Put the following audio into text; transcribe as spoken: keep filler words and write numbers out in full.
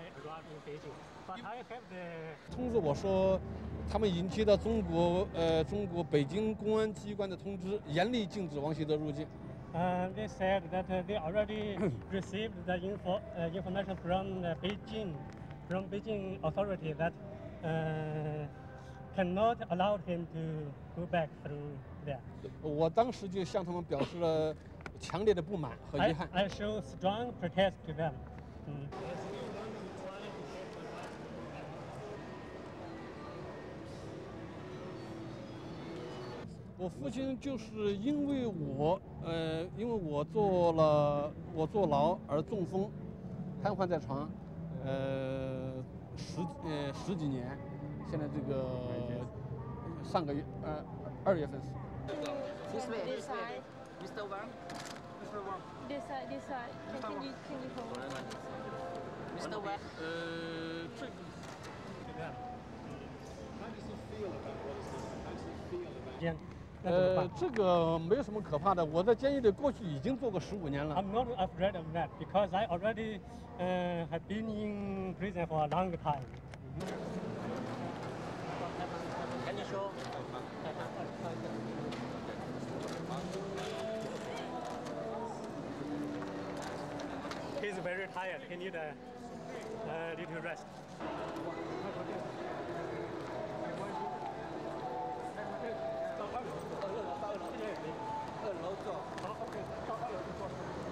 I arrived in Beijing, but I have the 通知我说，他们已经接到中国呃中国北京公安机关的通知，严厉禁止王希德入境。 Uh, they said that uh, they already received the info, uh, information from uh, Beijing, from Beijing authority that uh, cannot allow him to go back through there. 我当时就向他们表示了强烈的不满和遗 I, 憾。 I show strong protest to them. Mm. 我父亲就是因为我，呃，因为我坐了我坐牢而中风，瘫痪在床，呃，十呃十几年，现在这个上个月呃二月份死。 This way. This side. Mister Wang. Mister Wang. This side, this side. Can, can you can you hold this side? Mister Wang. 呃，这个 To them. How does he feel about what has happened? How does he feel about Yeah. 那怎么呃办？ 这个没有什么可怕的，我在监狱里过去已经做过十五年了。 I'm not afraid of that because I already uh, have been in prison for a long time. Can you show? He's very tired. He need a uh, little rest. 二楼，到二楼，二楼坐。 好 ，OK，到二楼去坐。